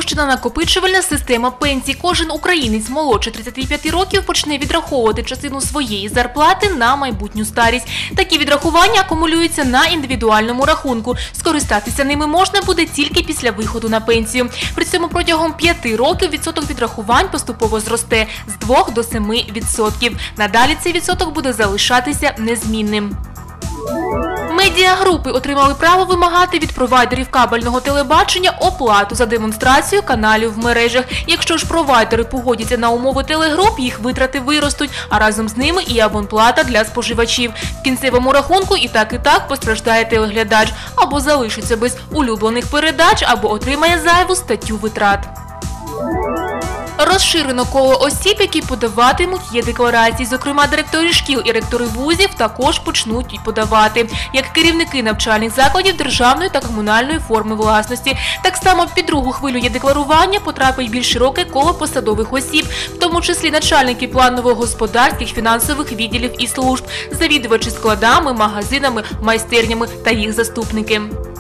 запущена накопичувальна система пенсій. Кожен українець молодше 35 років почне відраховувати частину своєї зарплати на майбутню старість. Такі відрахування акумулюються на індивідуальному рахунку. Скористатися ними можна буде тільки після виходу на пенсію. При цьому протягом 5 років відсоток відрахувань поступово зросте з 2 до 7%. Надалі цей відсоток буде залишатися незмінним. Медіагрупи отримали право вимагати від провайдерів кабельного телебачення оплату за демонстрацію каналів в мережах. Якщо ж провайдери погодяться на умови телегруп, їх витрати виростуть, а разом з ними і абонплата для споживачів. В кінцевому рахунку і так постраждає телеглядач. Або залишиться без улюблених передач, або отримає зайву статтю витрат. Розширено коло осіб, які подаватимуть Є-декларації. Зокрема, директори шкіл і ректори вузів також почнуть подавати, як керівники навчальних закладів державної та комунальної форми власності. Так само під другу хвилю Є-декларування потрапить більш широке коло посадових осіб, в тому числі начальники планово-господарських, фінансових відділів і служб, завідувачі складами, магазинами, майстернями та їх заступники.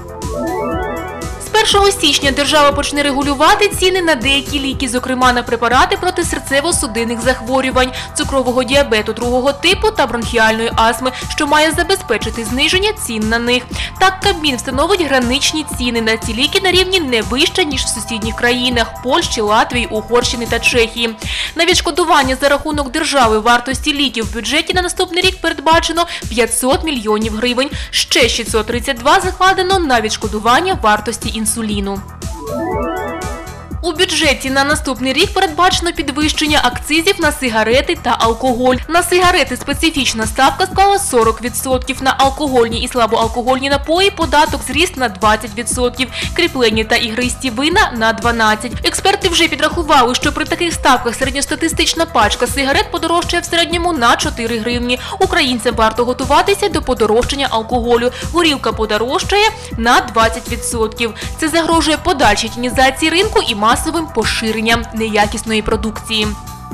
З 1 січня держава почне регулювати ціни на деякі ліки, зокрема на препарати проти серцево-судинних захворювань, цукрового діабету другого типу та бронхіальної астми, що має забезпечити зниження цін на них. Так, Кабмін встановить граничні ціни на ці ліки на рівні не вище, ніж в сусідніх країнах – Польщі, Латвії, Угорщини та Чехії. На відшкодування за рахунок держави вартості ліків в бюджеті на наступний рік передбачено 500 мільйонів гривень. Ще 632 закладено на відшкодування вартості інсуліну. У бюджеті на наступний рік передбачено підвищення акцизів на сигарети та алкоголь. На сигарети специфічна ставка склала 40%, на алкогольні і слабоалкогольні напої податок зріс на 20%, кріплені та ігристі вина – на 12%. Експерти вже підрахували, що при таких ставках середньостатистична пачка сигарет подорожчає в середньому на 4 гривні. Українцям варто готуватися до подорожчання алкоголю. Горілка подорожчає на 20%. Це загрожує подальшій тінізації ринку і масовим поширенням неякісної продукції.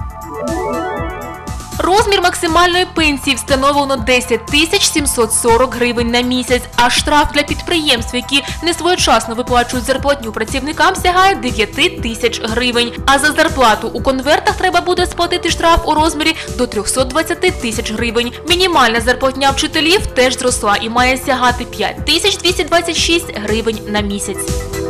Розмір максимальної пенсії встановлено 10 740 гривень на місяць, а штраф для підприємств, які несвоєчасно виплачують зарплатню працівникам, сягає 9 тисяч гривень. А за зарплату у конвертах треба буде сплатити штраф у розмірі до 320 тисяч гривень. Мінімальна зарплатня вчителів теж зросла і має сягати 5226 гривень на місяць.